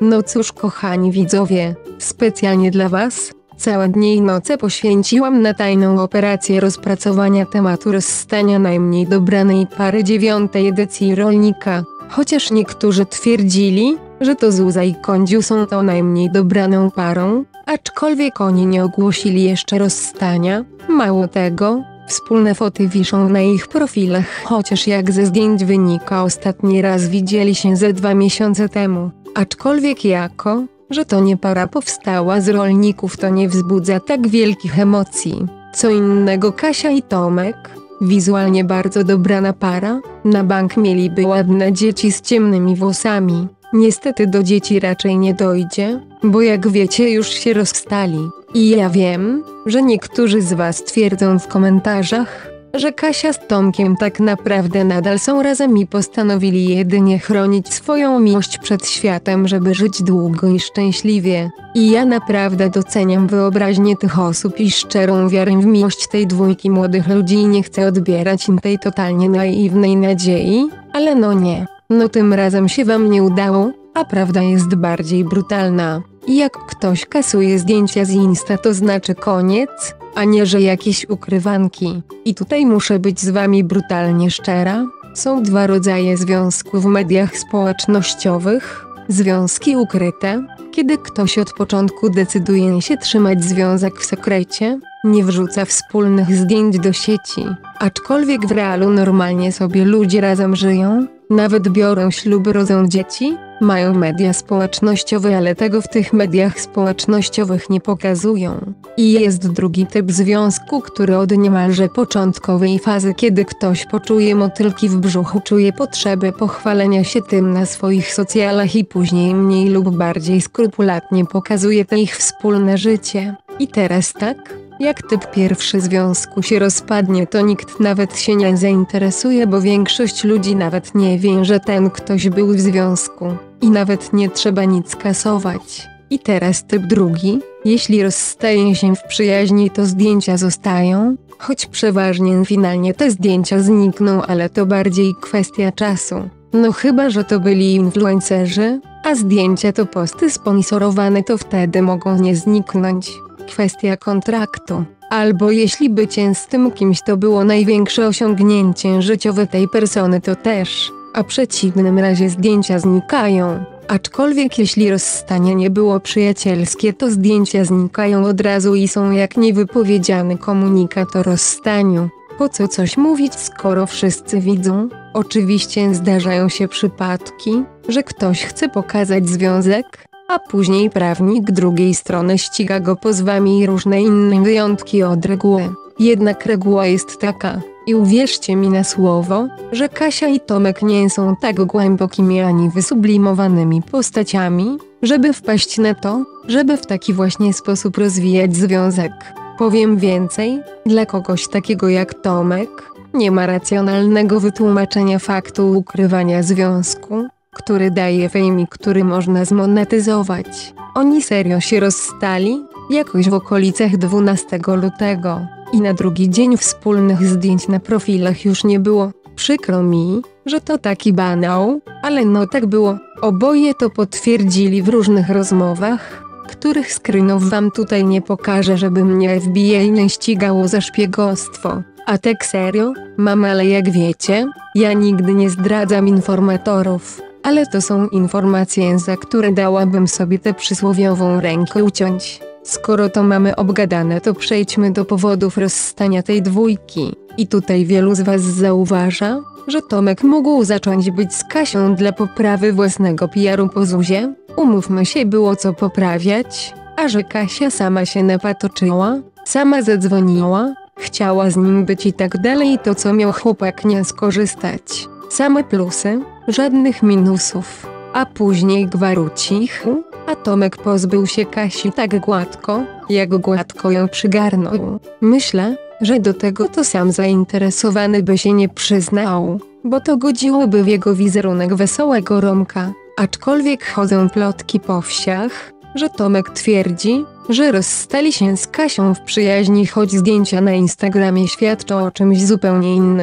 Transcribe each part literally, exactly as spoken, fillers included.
No cóż kochani widzowie, specjalnie dla was, całe dnie i noce poświęciłam na tajną operację rozpracowania tematu rozstania najmniej dobranej pary dziewiątej edycji Rolnika. Chociaż niektórzy twierdzili, że to Zuza i Kondziu są tą najmniej dobraną parą, aczkolwiek oni nie ogłosili jeszcze rozstania. Mało tego, wspólne foty wiszą na ich profilach, chociaż jak ze zdjęć wynika ostatni raz widzieli się ze dwa miesiące temu. Aczkolwiek jako, że to nie para powstała z rolników, to nie wzbudza tak wielkich emocji. Co innego Kasia i Tomek, wizualnie bardzo dobrana para, na bank mieliby ładne dzieci z ciemnymi włosami. Niestety do dzieci raczej nie dojdzie, bo jak wiecie już się rozstali. I ja wiem, że niektórzy z was twierdzą w komentarzach, że Kasia z Tomkiem tak naprawdę nadal są razem i postanowili jedynie chronić swoją miłość przed światem, żeby żyć długo i szczęśliwie. I ja naprawdę doceniam wyobraźnię tych osób i szczerą wiarę w miłość tej dwójki młodych ludzi i nie chcę odbierać im tej totalnie naiwnej nadziei, ale no nie, no tym razem się wam nie udało, a prawda jest bardziej brutalna. I jak ktoś kasuje zdjęcia z Insta, to znaczy koniec, a nie że jakieś ukrywanki. I tutaj muszę być z wami brutalnie szczera. Są dwa rodzaje związków w mediach społecznościowych. Związki ukryte, kiedy ktoś od początku decyduje się trzymać związek w sekrecie, nie wrzuca wspólnych zdjęć do sieci. Aczkolwiek w realu normalnie sobie ludzie razem żyją, nawet biorą śluby, rodzą dzieci, mają media społecznościowe, ale tego w tych mediach społecznościowych nie pokazują. I jest drugi typ związku, który od niemalże początkowej fazy, kiedy ktoś poczuje motylki w brzuchu, czuje potrzebę pochwalenia się tym na swoich socjalach i później mniej lub bardziej skrupulatnie pokazuje te ich wspólne życie. I teraz tak, jak typ pierwszy związku się rozpadnie, to nikt nawet się nie zainteresuje, bo większość ludzi nawet nie wie, że ten ktoś był w związku. I nawet nie trzeba nic kasować. I teraz typ drugi, jeśli rozstaje się w przyjaźni, to zdjęcia zostają, choć przeważnie finalnie te zdjęcia znikną, ale to bardziej kwestia czasu. No chyba że to byli influencerzy, a zdjęcia to posty sponsorowane, to wtedy mogą nie zniknąć. Kwestia kontraktu. Albo jeśli bycie z tym kimś to było największe osiągnięcie życiowe tej persony, to też, a w przeciwnym razie zdjęcia znikają. Aczkolwiek jeśli rozstanie nie było przyjacielskie, to zdjęcia znikają od razu i są jak niewypowiedziany komunikat o rozstaniu. Po co coś mówić, skoro wszyscy widzą? Oczywiście zdarzają się przypadki, że ktoś chce pokazać związek, a później prawnik drugiej strony ściga go pozwami i różne inne wyjątki od reguły. Jednak reguła jest taka, i uwierzcie mi na słowo, że Kasia i Tomek nie są tak głębokimi ani wysublimowanymi postaciami, żeby wpaść na to, żeby w taki właśnie sposób rozwijać związek. Powiem więcej, dla kogoś takiego jak Tomek, nie ma racjonalnego wytłumaczenia faktu ukrywania związku, który daje fame i który można zmonetyzować. Oni serio się rozstali, jakoś w okolicach dwunastego lutego, i na drugi dzień wspólnych zdjęć na profilach już nie było. Przykro mi, że to taki banał, ale no tak było. Oboje to potwierdzili w różnych rozmowach, których screenów wam tutaj nie pokażę, żeby mnie F B I nie ścigało za szpiegostwo. A tak serio, mam, ale jak wiecie, ja nigdy nie zdradzam informatorów. Ale to są informacje, za które dałabym sobie tę przysłowiową rękę uciąć. Skoro to mamy obgadane, to przejdźmy do powodów rozstania tej dwójki. I tutaj wielu z was zauważa, że Tomek mógł zacząć być z Kasią dla poprawy własnego P R u po Zuzie. Umówmy się, było co poprawiać, a że Kasia sama się napatoczyła, sama zadzwoniła, chciała z nim być i tak dalej, to co miał chłopak nie skorzystać. Same plusy, żadnych minusów. A później gwar cichu, a Tomek pozbył się Kasi tak gładko, jak gładko ją przygarnął. Myślę, że do tego to sam zainteresowany by się nie przyznał, bo to godziłoby w jego wizerunek wesołego Romka. Aczkolwiek chodzą plotki po wsiach, że Tomek twierdzi, że rozstali się z Kasią w przyjaźni, choć zdjęcia na Instagramie świadczą o czymś zupełnie innym.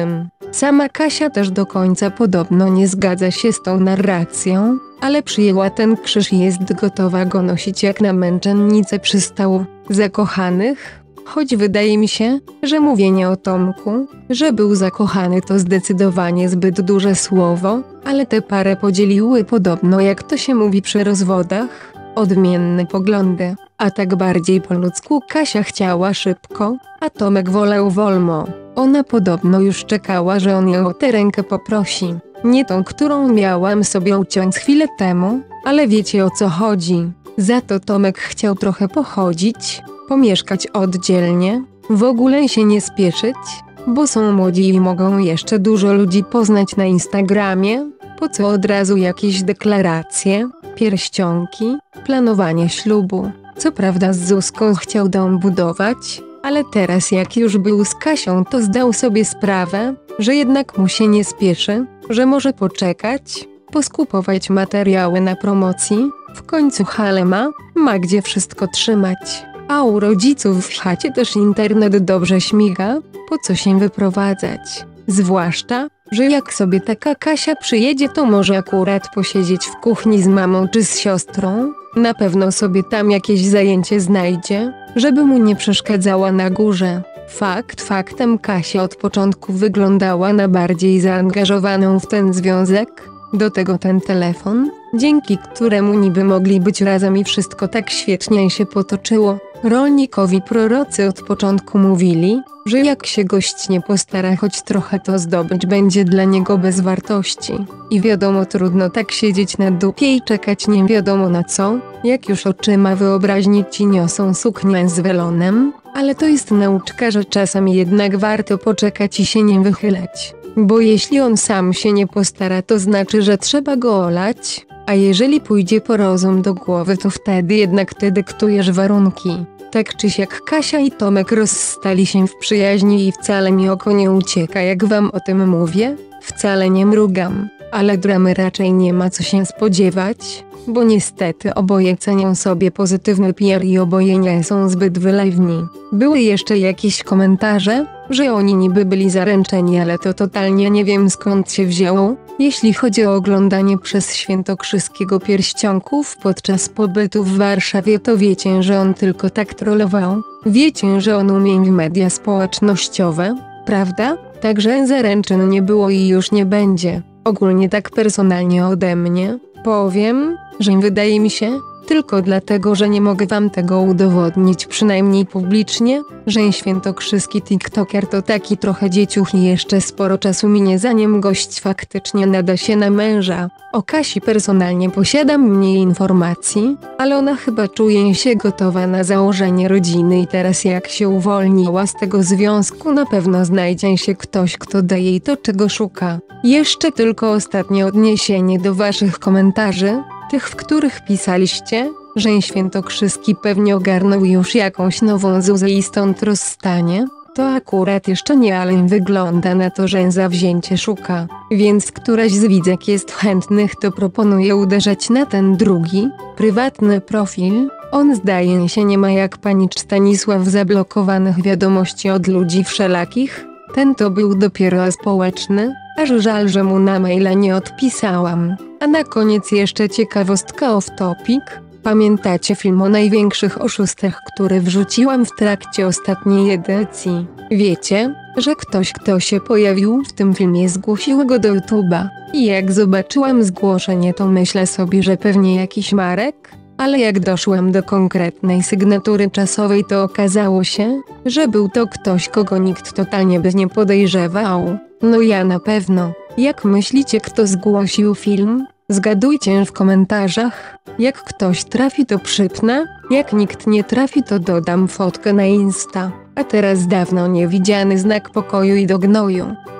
Sama Kasia też do końca podobno nie zgadza się z tą narracją, ale przyjęła ten krzyż i jest gotowa go nosić jak na męczennicę przystało zakochanych. Choć wydaje mi się, że mówienie o Tomku, że był zakochany to zdecydowanie zbyt duże słowo, ale tę parę podzieliły podobno, jak to się mówi przy rozwodach, odmienne poglądy, a tak bardziej po ludzku. Kasia chciała szybko, a Tomek wolał wolno. Ona podobno już czekała, że on ją o tę rękę poprosi. Nie tą, którą miałam sobie uciąć chwilę temu, ale wiecie o co chodzi. Za to Tomek chciał trochę pochodzić, pomieszkać oddzielnie, w ogóle się nie spieszyć, bo są młodzi i mogą jeszcze dużo ludzi poznać na Instagramie, po co od razu jakieś deklaracje, pierścionki, planowanie ślubu. Co prawda z Zuzką chciał dom budować, ale teraz jak już był z Kasią, to zdał sobie sprawę, że jednak mu się nie spieszy, że może poczekać, poskupować materiały na promocji, w końcu halę ma, ma gdzie wszystko trzymać. A u rodziców w chacie też internet dobrze śmiga, po co się wyprowadzać? Zwłaszcza, że jak sobie taka Kasia przyjedzie, to może akurat posiedzieć w kuchni z mamą czy z siostrą, na pewno sobie tam jakieś zajęcie znajdzie, żeby mu nie przeszkadzała na górze. Fakt faktem, Kasia od początku wyglądała na bardziej zaangażowaną w ten związek, do tego ten telefon, dzięki któremu niby mogli być razem i wszystko tak świetnie się potoczyło. Rolnikowi prorocy od początku mówili, że jak się gość nie postara choć trochę, to zdobycz będzie dla niego bez wartości. I wiadomo, trudno tak siedzieć na dupie i czekać nie wiadomo na co, jak już oczyma wyobraźni ci niosą suknię z welonem, ale to jest nauczka, że czasami jednak warto poczekać i się nie wychylać. Bo jeśli on sam się nie postara, to znaczy, że trzeba go olać, a jeżeli pójdzie po rozum do głowy, to wtedy jednak ty dyktujesz warunki. Tak czy siak Kasia i Tomek rozstali się w przyjaźni i wcale mi oko nie ucieka, jak wam o tym mówię, wcale nie mrugam, ale dramy raczej nie ma co się spodziewać, bo niestety oboje cenią sobie pozytywny P R i oboje nie są zbyt wylewni. Były jeszcze jakieś komentarze, że oni niby byli zaręczeni, ale to totalnie nie wiem skąd się wzięło. Jeśli chodzi o oglądanie przez Świętokrzyskiego pierścionków podczas pobytu w Warszawie, to wiecie, że on tylko tak trollował. Wiecie, że on umie w media społecznościowe, prawda? Także zaręczyn nie było i już nie będzie. Ogólnie tak personalnie ode mnie powiem, że wydaje mi się, tylko dlatego, że nie mogę wam tego udowodnić przynajmniej publicznie, że Świętokrzyski TikToker to taki trochę dzieciuch i jeszcze sporo czasu minie, zanim gość faktycznie nada się na męża. O Kasi personalnie posiadam mniej informacji, ale ona chyba czuje się gotowa na założenie rodziny i teraz jak się uwolniła z tego związku, na pewno znajdzie się ktoś, kto da jej to, czego szuka. Jeszcze tylko ostatnie odniesienie do waszych komentarzy, tych, w których pisaliście, że Świętokrzyski pewnie ogarnął już jakąś nową Zuzę i stąd rozstanie. To akurat jeszcze nie, ale wygląda na to, że zawzięcie szuka. Więc któraś z widzek jest chętnych, to proponuję uderzać na ten drugi, prywatny profil. On zdaje się nie ma jak panicz Stanisław zablokowanych wiadomości od ludzi wszelakich. Ten to był dopiero społeczny, aż żal, że mu na maila nie odpisałam. A na koniec jeszcze ciekawostka off topic. Pamiętacie film o największych oszustach, który wrzuciłam w trakcie ostatniej edycji? Wiecie, że ktoś, kto się pojawił w tym filmie, zgłosił go do YouTube'a. I jak zobaczyłam zgłoszenie, to myślę sobie, że pewnie jakiś Marek? Ale jak doszłam do konkretnej sygnatury czasowej, to okazało się, że był to ktoś, kogo nikt totalnie by nie podejrzewał. No ja na pewno. Jak myślicie, kto zgłosił film? Zgadujcie w komentarzach. Jak ktoś trafi, to przypnę, jak nikt nie trafi, to dodam fotkę na Insta. A teraz dawno niewidziany znak pokoju i do gnoju.